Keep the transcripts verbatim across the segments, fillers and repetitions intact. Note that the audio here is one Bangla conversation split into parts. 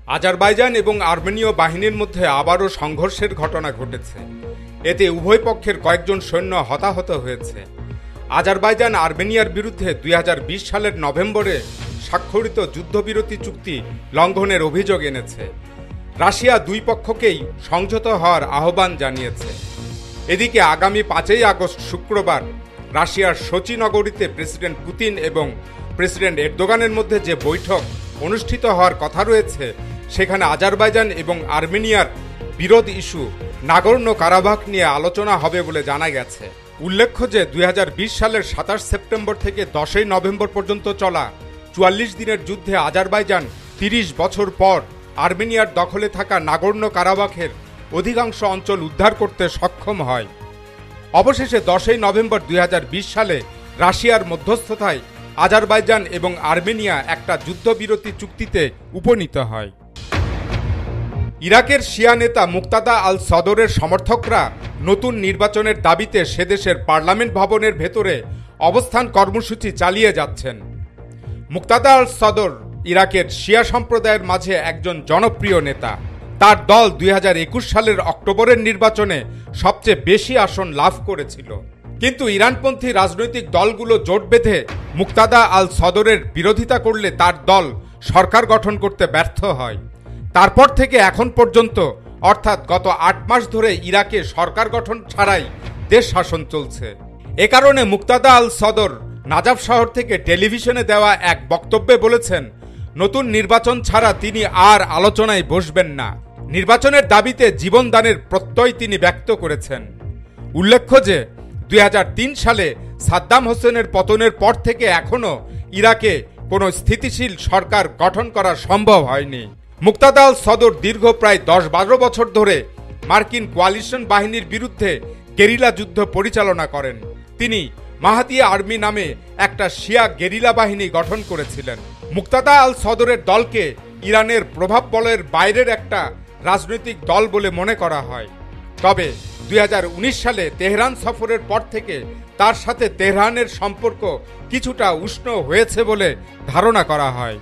আজারবাইজান এবং আর্মেনীয় বাহিনীর মধ্যে আবারও সংঘর্ষের ঘটনা ঘটেছে। এতে উভয় পক্ষের কয়েকজন সৈন্য হতাহত হয়েছে। আজারবাইজান আর্মেনিয়ার বিরুদ্ধে দুই হাজার বিশ সালের নভেম্বরে স্বাক্ষরিত যুদ্ধবিরতি চুক্তি লঙ্ঘনের অভিযোগ এনেছে। রাশিয়া দুই পক্ষকেই সংযত হওয়ার আহ্বান জানিয়েছে। এদিকে আগামী পাঁচই আগস্ট শুক্রবার রাশিয়ার সোচি নগরীতে প্রেসিডেন্ট পুতিন এবং প্রেসিডেন্ট এরদোগানের মধ্যে যে বৈঠক অনুষ্ঠিত হওয়ার কথা রয়েছে, সেখানে আজারবাইজান এবং আর্মেনিয়ার বিরোধ ইস্যু নাগর্নো কারাবাখ নিয়ে আলোচনা হবে বলে জানা গেছে। উল্লেখ্য যে দুই হাজার বিশ সালের সাতাশ সেপ্টেম্বর থেকে দশই নভেম্বর পর্যন্ত চলা চুয়াল্লিশ দিনের যুদ্ধে আজারবাইজান তিরিশ বছর পর আর্মেনিয়ার দখলে থাকা নাগর্নো কারাবাখের অধিকাংশ অঞ্চল উদ্ধার করতে সক্ষম হয়। অবশেষে দশই নভেম্বর দুই হাজার বিশ সালে রাশিয়ার মধ্যস্থতায় আজারবাইজান এবং আর্মেনিয়া একটা যুদ্ধবিরতি চুক্তিতে উপনীত হয়। ইরাকের শিয়া নেতা মুক্তাদা আল সদরের সমর্থকরা নতুন নির্বাচনের দাবিতে সেদেশের পার্লামেন্ট ভবনের ভেতরে অবস্থান কর্মসূচি চালিয়ে যাচ্ছেন। মুক্তাদা আল সদর ইরাকের শিয়া সম্প্রদায়ের মাঝে একজন জনপ্রিয় নেতা। তার দল দুই হাজার একুশ সালের অক্টোবরের নির্বাচনে সবচেয়ে বেশি আসন লাভ করেছিল। কিন্তু ইরানপন্থী রাজনৈতিক দলগুলো জোট বেঁধে মুক্তাদা আল সদরের বিরোধিতা করলে তার দল সরকার গঠন করতে ব্যর্থ হয়। তারপর থেকে এখন পর্যন্ত অর্থাৎ গত আট মাস ধরে ইরাকে সরকার গঠন ছাড়াই দেশ শাসন চলছে। এ কারণে মুক্তাদা আল সদর নাজাফ শহর থেকে টেলিভিশনে দেওয়া এক বক্তব্যে বলেছেন, নতুন নির্বাচন ছাড়া তিনি আর আলোচনায় বসবেন না। নির্বাচনের দাবিতে জীবনদানের প্রত্যয় তিনি ব্যক্ত করেছেন। উল্লেখ্য যে দুই হাজার তিন সালে সাদ্দাম হোসেনের পতনের পর থেকে এখনও ইরাকে কোনো স্থিতিশীল সরকার গঠন করা সম্ভব হয়নি। মুক্তাদা আল সদর দীর্ঘ প্রায় দশ বারো বছর ধরে মার্কিন কোয়ালিশন বাহিনীর বিরুদ্ধে গেরিলা যুদ্ধ পরিচালনা করেন। তিনি মাহাদিয়া আর্মি নামে একটা শিয়া গেরিলা বাহিনী গঠন করেছিলেন। মুক্তাদা আল সদরের দলকে ইরানের প্রভাব বলয়ের বাইরের একটা রাজনৈতিক দল বলে মনে করা হয়। তবে দুই হাজার উনিশ সালে তেহরান সফরের পর থেকে তার সাথে তেহরানের সম্পর্ক কিছুটা উষ্ণ হয়েছে বলে ধারণা করা হয়।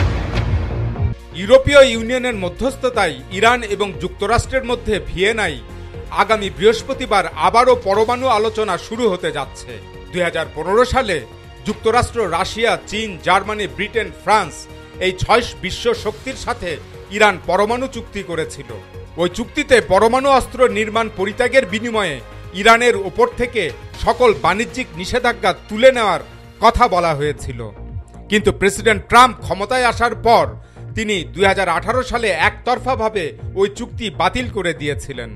ইউরোপীয় ইউনিয়নের মধ্যস্থতায় ইরান এবং যুক্তরাষ্ট্রের মধ্যে ভিয়েনায় আগামী বৃহস্পতিবার আবারও পরমাণু আলোচনা শুরু হতে যাচ্ছে। দুই হাজার পনেরো সালে যুক্তরাষ্ট্র, রাশিয়া, চীন, জার্মানি, ব্রিটেন, ফ্রান্স এই ছয় বিশ্ব শক্তির সাথে ইরান পরমাণু চুক্তি করেছিল। ওই চুক্তিতে পরমাণু অস্ত্র নির্মাণ পরিত্যাগের বিনিময়ে ইরানের ওপর থেকে সকল বাণিজ্যিক নিষেধাজ্ঞা তুলে নেওয়ার কথা বলা হয়েছিল। কিন্তু প্রেসিডেন্ট ট্রাম্প ক্ষমতায় আসার পর তিনি দুই হাজার আঠারো সালে একতরফাভাবে ওই চুক্তি বাতিল করে দিয়েছিলেন।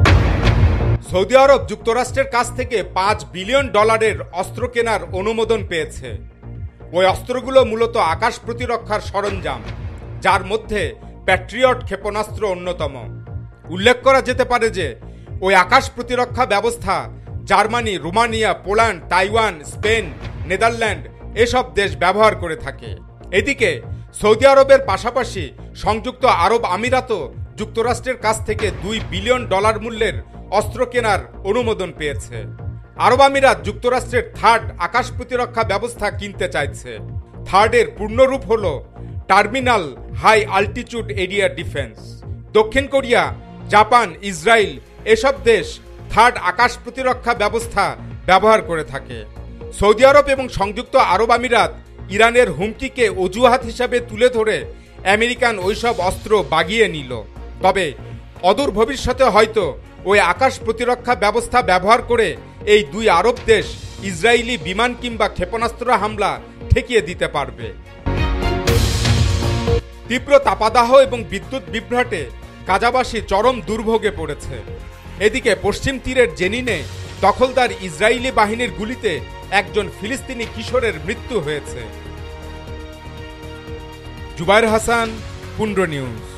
সৌদি আরব যুক্তরাষ্ট্রের কাছ থেকে পাঁচ বিলিয়ন ডলারের অস্ত্র কেনার অনুমোদন পেয়েছে। ওই অস্ত্রগুলো মূলত আকাশ প্রতিরক্ষার সরঞ্জাম, যার মধ্যে প্যাট্রিয়ট ক্ষেপণাস্ত্র অন্যতম। উল্লেখ করা যেতে পারে যে ওই আকাশ প্রতিরক্ষা ব্যবস্থা Germany, Romania, Poland, Taiwan, Spain, Netherland এসব দেশ ব্যবহার করে থাকে। এদিকে সৌদি আরবের পাশাপাশি সংযুক্ত আরব আমিরাতও যুক্তরাষ্ট্রের কাছ থেকে দুই বিলিয়ন ডলার মূল্যের অস্ত্র কেনার অনুমোদন পেয়েছে। আরব আমিরাত যুক্তরাষ্ট্রের থার্ড আকাশ প্রতিরক্ষা ব্যবস্থা কিনতে চাইছে। থার্ডের পূর্ণরূপ হল terminal high altitude area defence. দক্ষিণ কোরিয়া, জাপান, ইসরায়েল এসব দেশ থার্ড আকাশ প্রতিরক্ষা ব্যবস্থা ব্যবহার করে থাকে। সৌদি আরব এবং সংযুক্ত আরব আমিরাত ইরানের হুমকিকে অজুহাত হিসাবে তুলে ধরে আমেরিকান ওইসব অস্ত্র বাগিয়ে নিল। তবে অদূর ভবিষ্যতে হয়তো ওই আকাশ প্রতিরক্ষা ব্যবস্থা ব্যবহার করে এই দুই আরব দেশ ইসরায়েলি বিমান কিংবা ক্ষেপণাস্ত্র হামলা ঠেকিয়ে দিতে পারবে। তীব্র তাপাদাহ এবং বিদ্যুৎ বিভ্রাটে গাজাবাসী চরম দুর্ভোগে পড়েছে। এদিকে পশ্চিম তীরের জেনিনে দখলদার ইসরায়েলি বাহিনীর গুলিতে একজন ফিলিস্তিনি কিশোরের মৃত্যু হয়েছে। জুবায়ের হাসান, পুন্ড নিউজ।